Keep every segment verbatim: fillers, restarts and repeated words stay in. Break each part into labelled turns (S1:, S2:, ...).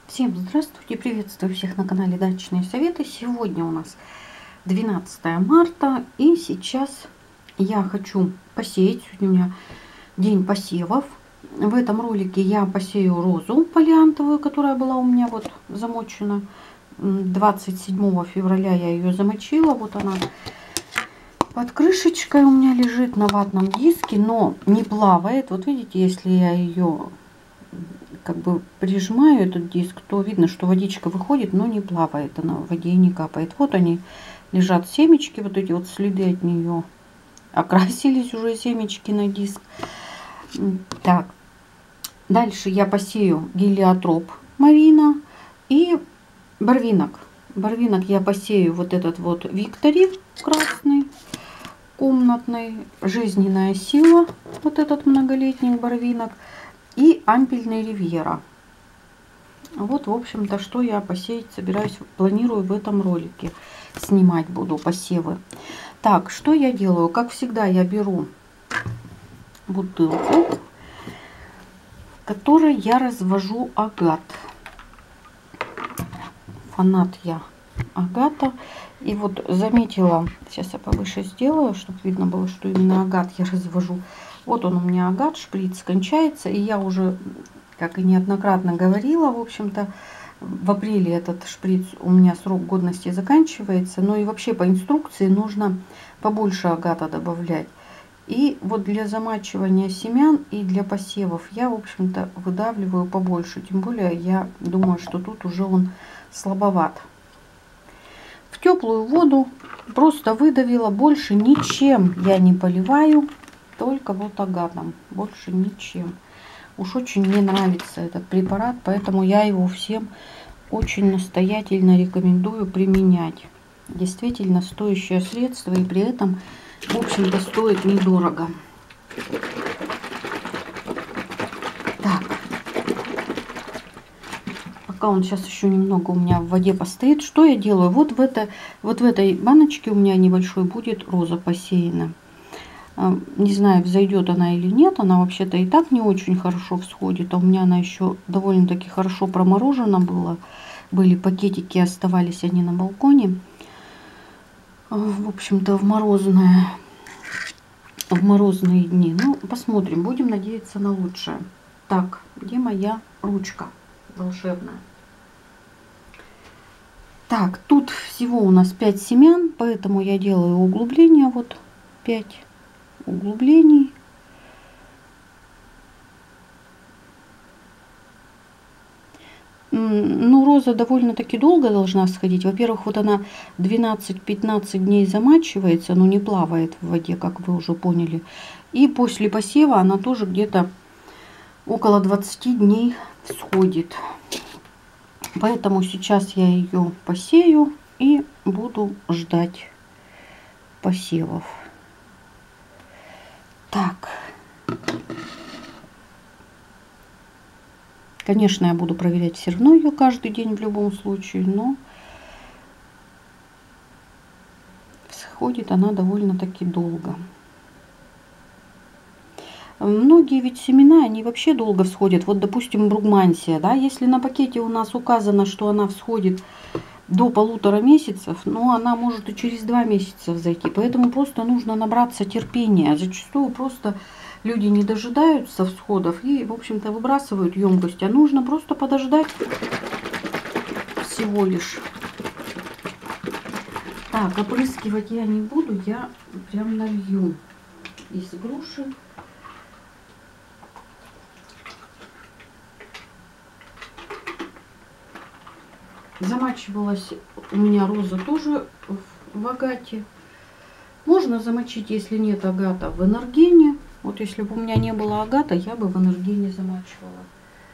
S1: Всем здравствуйте, приветствую всех на канале Дачные Советы. Сегодня у нас двенадцатое марта, и сейчас я хочу посеять. Сегодня у меня день посевов. В этом ролике я посею розу полиантовую, которая была у меня вот замочена. двадцать седьмого февраля я ее замочила. Вот она под крышечкой у меня лежит на ватном диске, но не плавает. Вот видите, если я ее как бы прижимаю, этот диск, то видно, что водичка выходит, но не плавает, она в воде не капает. Вот они лежат, семечки, вот эти вот следы от нее окрасились уже семечки на диск. Так, дальше я посею гелиотроп Марина и барвинок. Барвинок я посею вот этот вот Виктори красный, комнатный, жизненная сила, вот этот многолетний барвинок. И ампельный ривьера. Вот, в общем-то, что я посеять собираюсь, планирую в этом ролике. Снимать буду посевы. Так, что я делаю? Как всегда, я беру бутылку, в которой я развожу агат. Фанат я агата. И вот заметила, сейчас я повыше сделаю, чтобы видно было, что именно агат я развожу. Вот он у меня агат, шприц кончается, и я уже, как и неоднократно говорила, в общем-то, в апреле этот шприц у меня срок годности заканчивается, но и вообще по инструкции нужно побольше агата добавлять. И вот для замачивания семян и для посевов я, в общем-то, выдавливаю побольше, тем более я думаю, что тут уже он слабоват. В теплую воду просто выдавила, больше ничем я не поливаю. Только вот агатом, больше ничем. Уж очень мне нравится этот препарат, поэтому я его всем очень настоятельно рекомендую применять. Действительно стоящее средство, и при этом, в общем-то, стоит недорого. Так, пока он сейчас еще немного у меня в воде постоит, что я делаю? Вот в, это, вот в этой баночке у меня небольшой будет роза посеяна. Не знаю, взойдет она или нет. Она вообще-то и так не очень хорошо всходит. А у меня она еще довольно-таки хорошо проморожена была. Были пакетики, оставались они на балконе. В общем-то, в морозные, в морозные дни. Ну, посмотрим. Будем надеяться на лучшее. Так, где моя ручка волшебная? Так, тут всего у нас пять семян, поэтому я делаю углубление. Вот пять углублений. Ну, роза довольно-таки долго должна сходить. Во-первых, вот она двенадцать-пятнадцать дней замачивается, но не плавает в воде, как вы уже поняли. И после посева она тоже где-то около двадцати дней всходит. Поэтому сейчас я ее посею и буду ждать посевов. Так, конечно, я буду проверять все равно ее каждый день в любом случае, но всходит она довольно-таки долго. Многие ведь семена, они вообще долго всходят. Вот, допустим, бругмансия, да, если на пакете у нас указано, что она всходит до полутора месяцев, но она может и через два месяца взойти. Поэтому просто нужно набраться терпения. Зачастую просто люди не дожидаются всходов и, в общем-то, выбрасывают емкость. А нужно просто подождать всего лишь. Так, опрыскивать я не буду. Я прям налью из груши. Замачивалась у меня роза тоже в агате. Можно замочить, если нет агата, в энергене. Вот если бы у меня не было агата, я бы в энергене замачивала.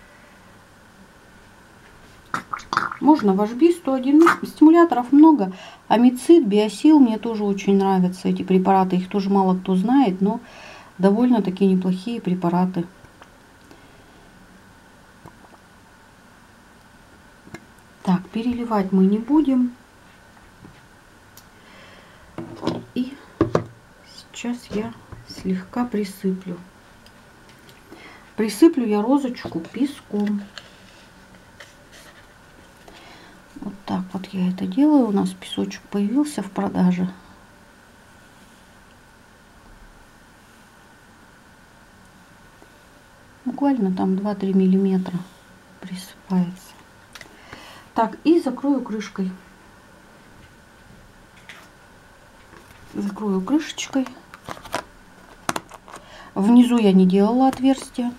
S1: Можно в эйч би сто один. Стимуляторов много. Амицид, биосил мне тоже очень нравятся эти препараты. Их тоже мало кто знает, но довольно-таки неплохие препараты. Так, переливать мы не будем. И сейчас я слегка присыплю. Присыплю я розочку песком. Вот так вот я это делаю. У нас песочек появился в продаже. Буквально там два-три миллиметра присыпается. Так, и закрою крышкой. Закрою крышечкой. Внизу я не делала отверстия.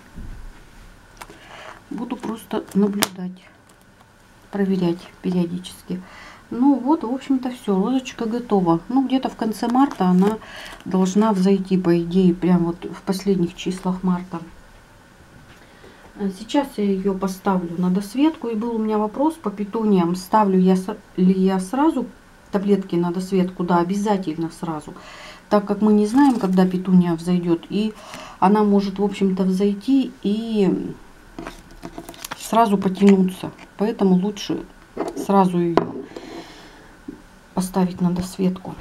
S1: Буду просто наблюдать, проверять периодически. Ну вот, в общем-то, все. Розочка готова. Ну, где-то в конце марта она должна взойти, по идее, прям вот в последних числах марта. Сейчас я ее поставлю на досветку. И был у меня вопрос по петуниям. Ставлю я ли я сразу таблетки на досветку? Да, обязательно сразу. Так как мы не знаем, когда петуния взойдет. И она может, в общем-то, взойти и сразу потянуться. Поэтому лучше сразу ее поставить на досветку.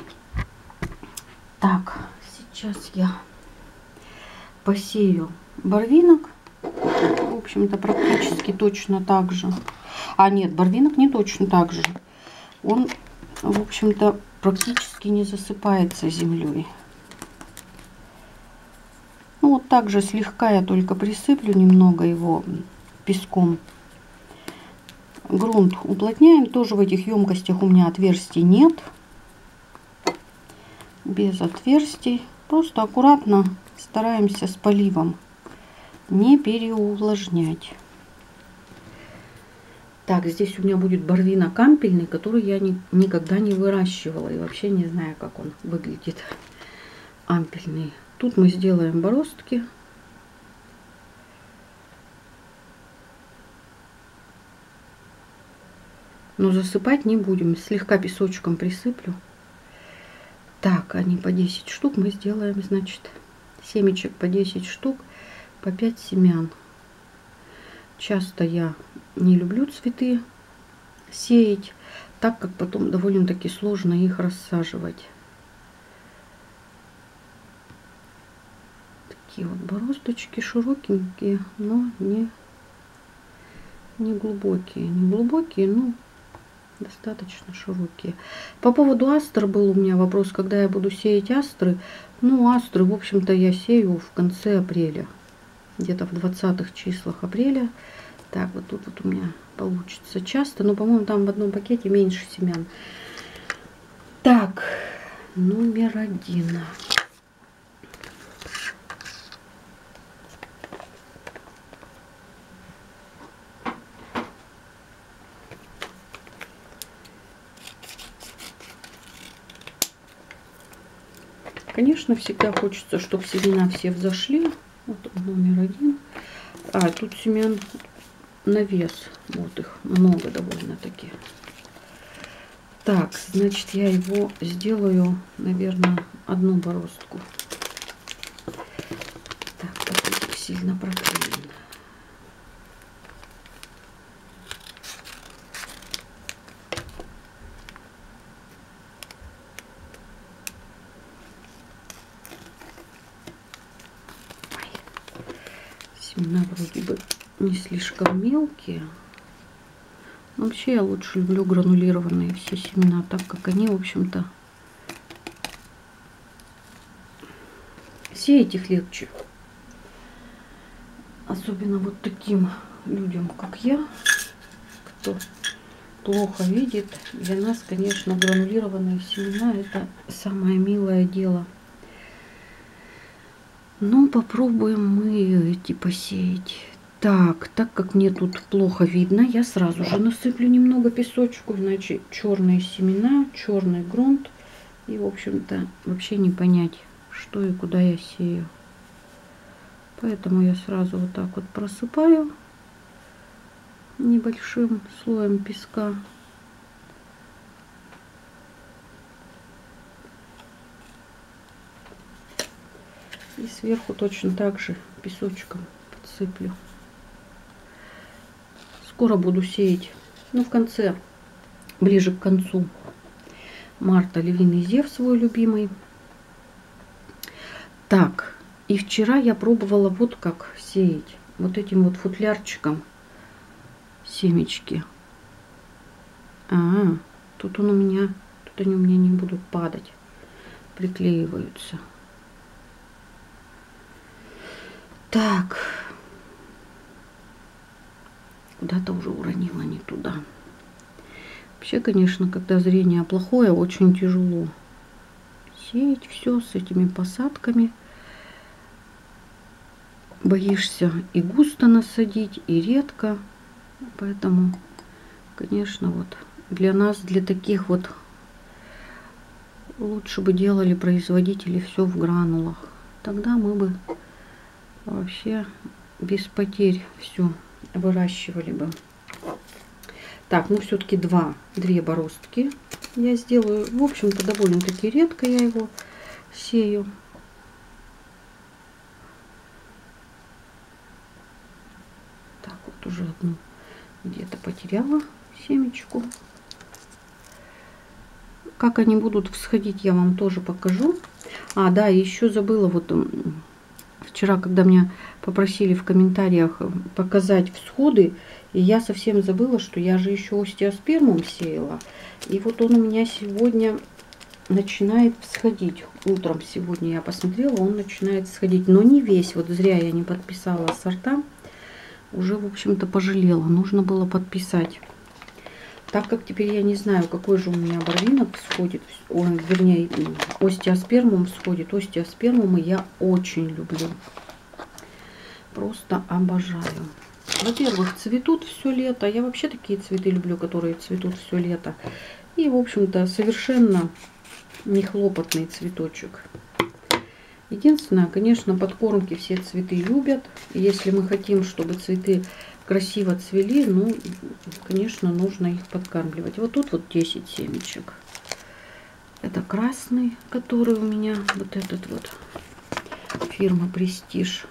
S1: Так, сейчас я посею барвинок. В общем-то, практически точно так же. А нет, барвинок не точно так же. Он, в общем-то, практически не засыпается землей. Ну, вот так же слегка я только присыплю немного его песком. Грунт уплотняем. Тоже в этих емкостях у меня отверстий нет. Без отверстий. Просто аккуратно стараемся с поливом не переувлажнять. Так, здесь у меня будет барвинок ампельный, который я ни, никогда не выращивала. И вообще не знаю, как он выглядит, ампельный. Тут мы сделаем бороздки. Но засыпать не будем. Слегка песочком присыплю. Так, они по десять штук мы сделаем, значит, семечек по десять штук, по пять семян. Часто я не люблю цветы сеять, так как потом довольно-таки сложно их рассаживать. Такие вот бороздочки широкенькие, но не, не глубокие. Не глубокие, но достаточно широкие. По поводу астр был у меня вопрос, когда я буду сеять астры. Ну, астры, в общем-то, я сею в конце апреля. Где-то в двадцатых числах апреля. Так, вот тут вот у меня получится часто. Но, по-моему, там в одном пакете меньше семян. Так, номер один. Конечно, всегда хочется, чтобы семена все взошли. Вот номер один. А, тут семян на вес. Вот их много довольно-таки. Так, значит, я его сделаю, наверное, одну бороздку. Так, пакетик сильно проклеен. Семена вроде бы не слишком мелкие. Вообще я лучше люблю гранулированные все семена, так как они, в общем-то, сеять их легче. Особенно вот таким людям, как я, кто плохо видит. Для нас, конечно, гранулированные семена — это самое милое дело. Ну, попробуем мы эти посеять. Так, так как мне тут плохо видно, я сразу же насыплю немного песочку, иначе черные семена, черный грунт. И, в общем-то, вообще не понять, что и куда я сею. Поэтому я сразу вот так вот просыпаю небольшим слоем песка. И сверху точно так же песочком подсыплю. Скоро буду сеять, ну, в конце, ближе к концу марта, львиный зев свой любимый. Так, и вчера я пробовала вот как сеять. Вот этим вот футлярчиком семечки. А, тут он у меня, тут они у меня не будут падать, приклеиваются. Так, куда-то уже уронила не туда. Вообще, конечно, когда зрение плохое, очень тяжело сеять все с этими посадками. Боишься и густо насадить, и редко. Поэтому, конечно, вот для нас, для таких вот, лучше бы делали производители все в гранулах. Тогда мы бы вообще без потерь все выращивали бы. Так, ну все-таки два, две бороздки я сделаю. В общем-то, довольно-таки редко я его сею. Так, вот уже одну где-то потеряла семечку. Как они будут всходить, я вам тоже покажу. А, да, еще забыла, вот вчера, когда меня попросили в комментариях показать всходы, и я совсем забыла, что я же еще остеоспермум сеяла. И вот он у меня сегодня начинает всходить. Утром сегодня я посмотрела, он начинает всходить. Но не весь, вот зря я не подписала сорта. Уже, в общем-то, пожалела. Нужно было подписать. Так как теперь я не знаю, какой же у меня барвинок всходит, ой, вернее, остеоспермум всходит. Остеоспермумы я очень люблю. Просто обожаю. Во-первых, цветут все лето. Я вообще такие цветы люблю, которые цветут все лето. И, в общем-то, совершенно не хлопотный цветочек. Единственное, конечно, подкормки все цветы любят. Если мы хотим, чтобы цветы красиво цвели, ну, конечно, нужно их подкармливать. Вот тут вот десять семечек. Это красный, который у меня, вот этот вот, фирма Престиж.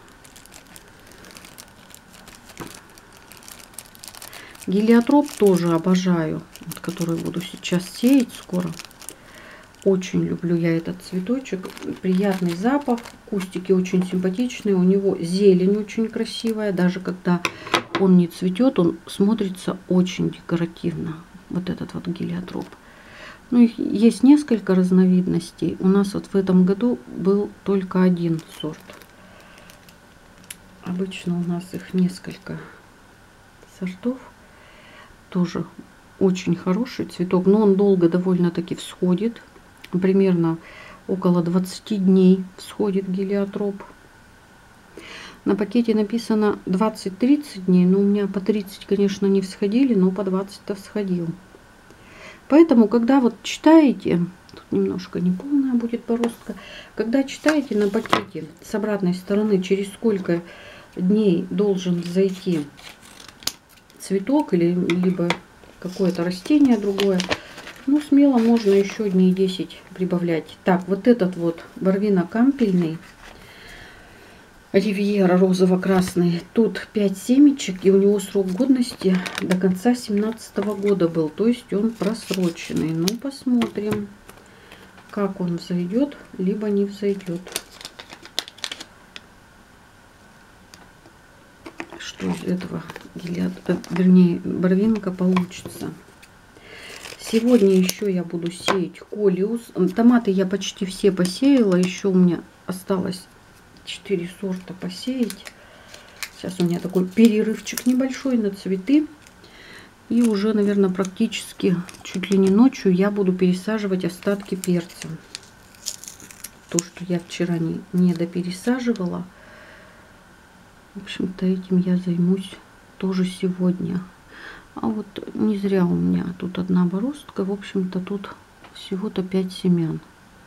S1: Гелиотроп тоже обожаю, вот, который буду сейчас сеять скоро. Очень люблю я этот цветочек. Приятный запах. Кустики очень симпатичные. У него зелень очень красивая. Даже когда он не цветет, он смотрится очень декоративно. Вот этот вот гелиотроп. Ну, их есть несколько разновидностей. У нас вот в этом году был только один сорт. Обычно у нас их несколько сортов. Тоже очень хороший цветок. Но он долго довольно-таки всходит. Примерно около двадцати дней всходит гелиотроп. На пакете написано двадцать-тридцать дней, но у меня по тридцать, конечно, не всходили, но по двадцать-то всходил. Поэтому, когда вот читаете, тут немножко неполная будет бороздка, когда читаете на пакете с обратной стороны, через сколько дней должен зайти цветок или либо какое-то растение другое, ну, смело можно еще дней десять прибавлять. Так, вот этот вот барвинок ампельный, Ривьера розово-красный, тут пять семечек, и у него срок годности до конца семнадцатого года был, то есть он просроченный. Ну, посмотрим, как он взойдет, либо не взойдет. Что из этого, вернее, барвинка получится. Сегодня еще я буду сеять колиус. Томаты я почти все посеяла. Еще у меня осталось четыре сорта посеять. Сейчас у меня такой перерывчик небольшой на цветы. И уже, наверное, практически чуть ли не ночью я буду пересаживать остатки перца. То, что я вчера не, не допересаживала. В общем-то, этим я займусь тоже сегодня. А вот не зря у меня тут одна бороздка. В общем-то, тут всего-то пять семян.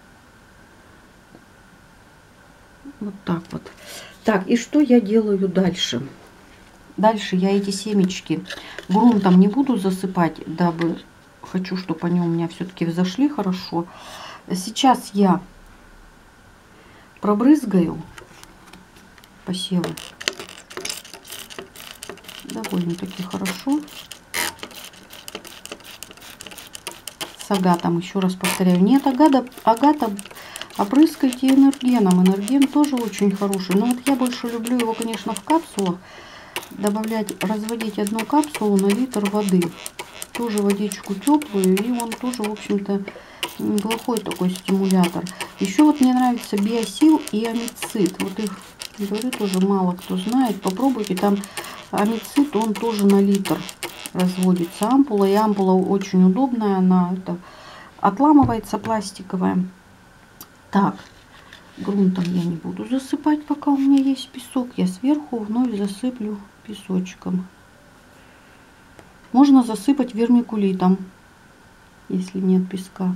S1: Вот так вот. Так, и что я делаю дальше? Дальше я эти семечки грунтом не буду засыпать, дабы хочу, чтобы они у меня все-таки взошли хорошо. Сейчас я пробрызгаю посевы довольно-таки хорошо. С агатом, еще раз повторяю, нет агата, агата опрыскайте энергеном. Энерген тоже очень хороший. Но вот я больше люблю его, конечно, в капсулах. Добавлять, разводить одну капсулу на литр воды. тоже водичку теплую, и он тоже, в общем-то, неплохой такой стимулятор. Еще вот мне нравится Биосил и Амицит. Вот их, говорю, тоже мало кто знает. Попробуйте, там Амицит, он тоже на литр разводится ампула, и ампула очень удобная, она это отламывается пластиковая. Так, грунтом я не буду засыпать, пока у меня есть песок. Я сверху вновь засыплю песочком. Можно засыпать вермикулитом, если нет песка.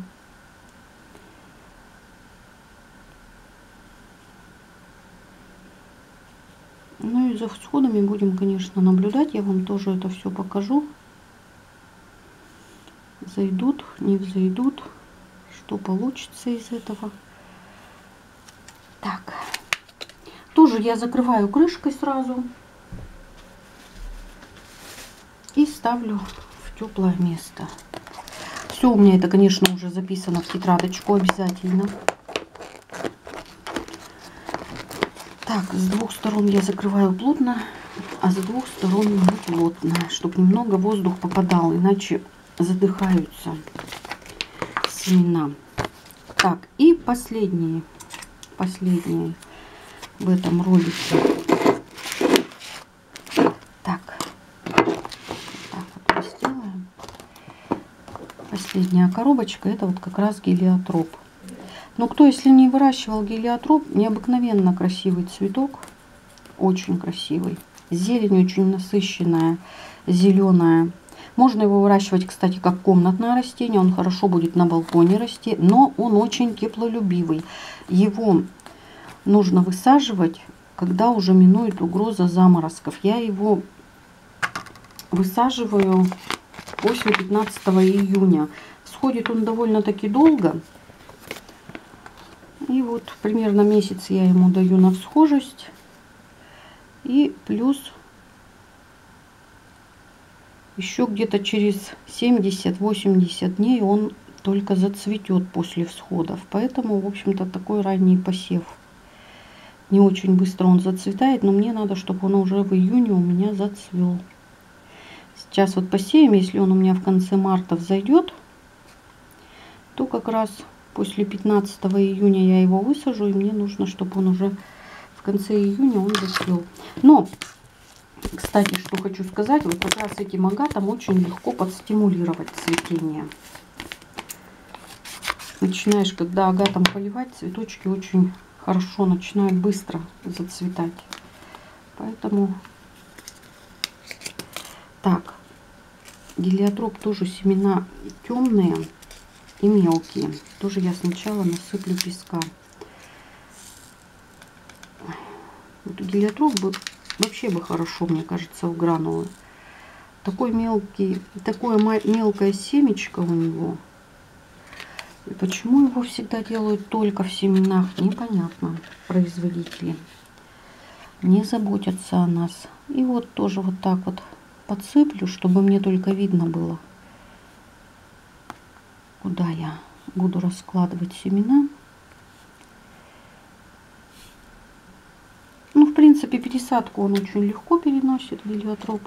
S1: Ну и за всходами будем, конечно, наблюдать. Я вам тоже это все покажу. Зайдут, не взойдут, что получится из этого. Так, тоже я закрываю крышкой сразу и ставлю в теплое место. Все у меня это, конечно, уже записано в тетрадочку обязательно. Так, с двух сторон я закрываю плотно, а с двух сторон не плотно, чтобы немного воздух попадал, иначе задыхаются семена. Так, и последние, последние в этом ролике. Так, так вот сделаем. Последняя коробочка, это вот как раз гелиотроп. Но кто, если не выращивал гелиотроп, необыкновенно красивый цветок, очень красивый. Зелень очень насыщенная, зеленая. Можно его выращивать, кстати, как комнатное растение. Он хорошо будет на балконе расти, но он очень теплолюбивый. Его нужно высаживать, когда уже минует угроза заморозков. Я его высаживаю после пятнадцатого июня. Всходит он довольно-таки долго. И вот примерно месяц я ему даю на всхожесть. И плюс еще где-то через семьдесят-восемьдесят дней он только зацветет после всходов. Поэтому, в общем-то, такой ранний посев. Не очень быстро он зацветает, но мне надо, чтобы он уже в июне у меня зацвел. Сейчас вот посеем, если он у меня в конце марта взойдет, то как раз после пятнадцатого июня я его высажу, и мне нужно, чтобы он уже в конце июня он зацвел. Но, кстати, что хочу сказать, вот как раз этим агатом очень легко подстимулировать цветение. Начинаешь, когда агатом поливать, цветочки очень хорошо начинают быстро зацветать. Поэтому так, гелиотроп тоже семена темные и мелкие. Тоже я сначала насыплю песка. Вот гелиотроп бы вообще бы хорошо, мне кажется, в гранулы. Такой мелкий, такое мелкое семечко у него. И почему его всегда делают только в семенах, непонятно. Производители не заботятся о нас. И вот тоже вот так вот подсыплю, чтобы мне только видно было, куда я буду раскладывать семена. Ну, в принципе, пересадку он очень легко переносит, гелиотроп.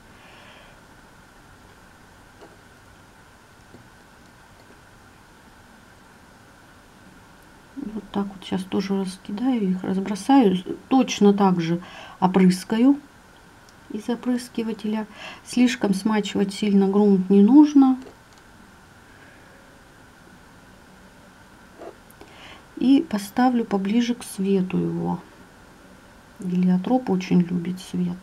S1: Вот так вот сейчас тоже раскидаю их, разбросаю. Точно так же опрыскаю из опрыскивателя. Слишком смачивать сильно грунт не нужно. И поставлю поближе к свету его. Гелиотроп очень любит свет.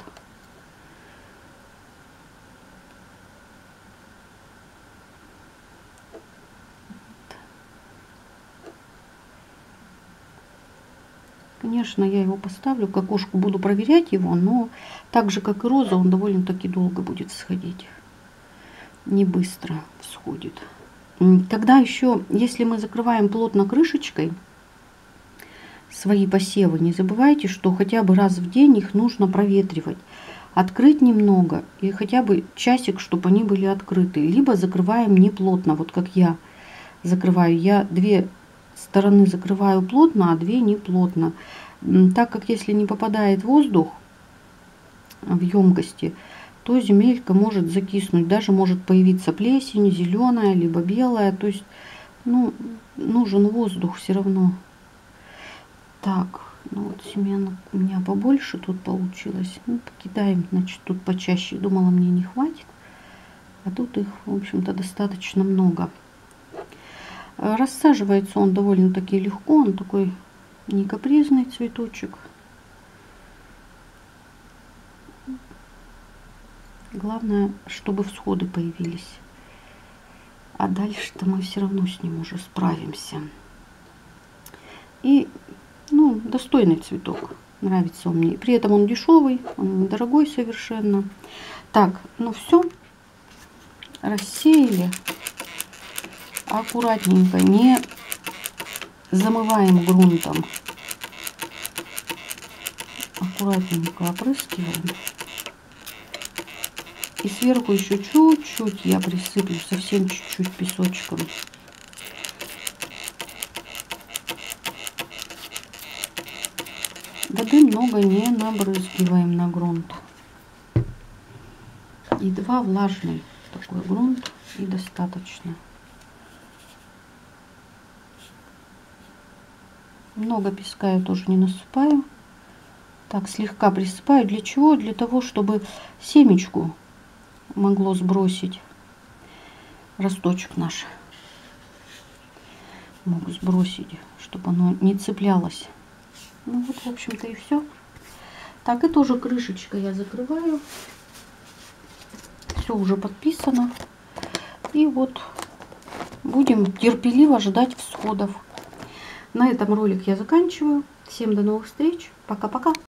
S1: Конечно, я его поставлю к окошку, буду проверять его, но так же, как и роза, он довольно-таки долго будет всходить. Не быстро всходит. Тогда еще, если мы закрываем плотно крышечкой свои посевы, не забывайте, что хотя бы раз в день их нужно проветривать. Открыть немного и хотя бы часик, чтобы они были открыты. Либо закрываем не плотно, вот как я закрываю. Я две стороны закрываю плотно, а две не плотно. Так как если не попадает воздух в емкости, то земелька может закиснуть. Даже может появиться плесень, зеленая, либо белая. То есть, ну, нужен воздух все равно. Так, ну вот семян у меня побольше тут получилось. Ну, покидаем, значит, тут почаще. Думала, мне не хватит. А тут их, в общем-то, достаточно много. Рассаживается он довольно-таки легко. Он такой не капризный цветочек. Главное, чтобы всходы появились. А дальше-то мы все равно с ним уже справимся. И, ну, достойный цветок. Нравится он мне. При этом он дешевый, он недорогой совершенно. Так, ну все. Рассеяли. Аккуратненько, не замываем грунтом. Аккуратненько опрыскиваем. И сверху еще чуть-чуть я присыплю, совсем чуть-чуть песочком. Воды много не набрызгиваем на грунт. Едва влажный такой грунт и достаточно. Много песка я тоже не насыпаю. Так, слегка присыпаю. Для чего? Для того, чтобы семечку могло сбросить. Росточек наш мог сбросить, чтобы оно не цеплялось. Ну вот, в общем-то, и все. Так, и тоже крышечкой я закрываю. Все уже подписано. И вот будем терпеливо ждать всходов. На этом ролик я заканчиваю. Всем до новых встреч. Пока-пока.